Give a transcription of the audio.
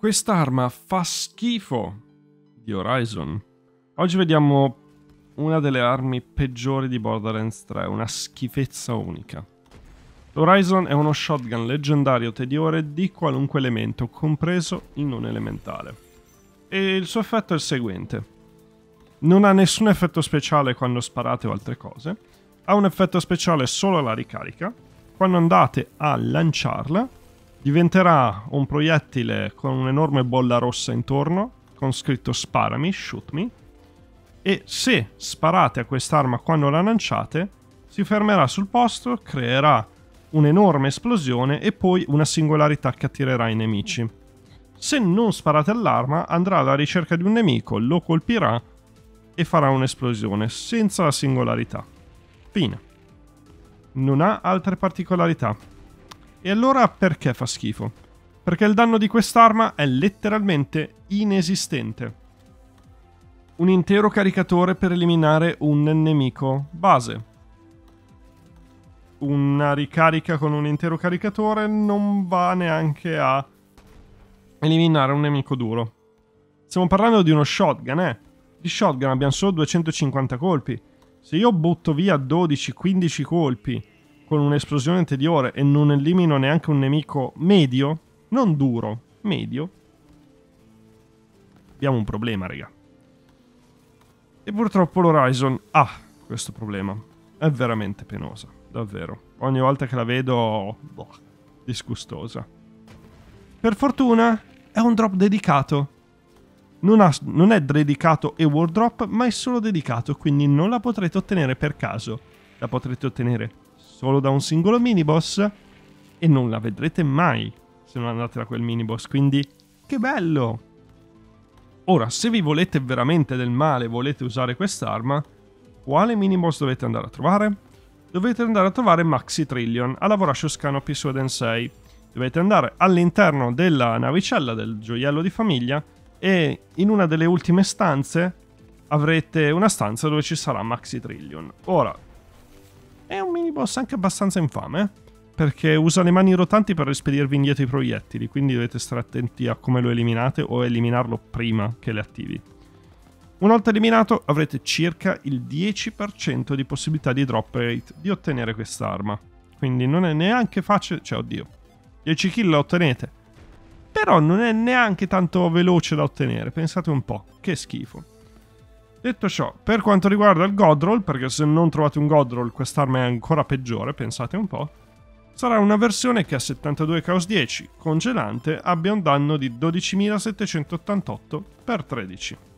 Quest'arma fa schifo di Horizon. Oggi vediamo una delle armi peggiori di Borderlands 3, una schifezza unica. Horizon è uno shotgun leggendario tediore di qualunque elemento, compreso il non elementale. E il suo effetto è il seguente. Non ha nessun effetto speciale quando sparate o altre cose, ha un effetto speciale solo alla ricarica. Quando andate a lanciarla, diventerà un proiettile con un'enorme bolla rossa intorno, con scritto sparami, shoot me, e se sparate a quest'arma quando la lanciate, si fermerà sul posto, creerà un'enorme esplosione e poi una singolarità che attirerà i nemici. Se non sparate all'arma, andrà alla ricerca di un nemico, lo colpirà e farà un'esplosione, senza la singolarità. Fine. Non ha altre particolarità. E allora perché fa schifo? Perché il danno di quest'arma è letteralmente inesistente. Un intero caricatore per eliminare un nemico base. Una ricarica con un intero caricatore non va neanche a eliminare un nemico duro. Stiamo parlando di uno shotgun, Di shotgun abbiamo solo 250 colpi. Se io butto via 12-15 colpi con un'esplosione tediore e non elimino neanche un nemico medio, non duro, medio, abbiamo un problema, raga. E purtroppo l'Horizon ha questo problema. È veramente penosa, davvero. Ogni volta che la vedo, disgustosa. Per fortuna è un drop dedicato. Non è dedicato e world drop, ma è solo dedicato, quindi non la potrete ottenere per caso. La potrete ottenere solo da un singolo miniboss e non la vedrete mai se non andate da quel miniboss, quindi che bello! Ora, se vi volete veramente del male e volete usare quest'arma, quale miniboss dovete andare a trovare? Dovete andare a trovare Maxi Trillion alla Voracious Canopy Sueden 6. Dovete andare all'interno della navicella del gioiello di famiglia e in una delle ultime stanze avrete una stanza dove ci sarà Maxi Trillion. Ora, è un miniboss anche abbastanza infame, perché usa le mani rotanti per rispedirvi indietro i proiettili, quindi dovete stare attenti a come lo eliminate o eliminarlo prima che le attivi. Una volta eliminato avrete circa il 10% di possibilità di drop rate di ottenere quest'arma, quindi non è neanche facile, cioè oddio, 10 kill la ottenete, però non è neanche tanto veloce da ottenere, pensate un po', che schifo. Detto ciò, per quanto riguarda il Godroll, perché se non trovate un Godroll quest'arma è ancora peggiore, pensate un po', sarà una versione che a 72 Chaos 10 congelante abbia un danno di 12.788 per 13.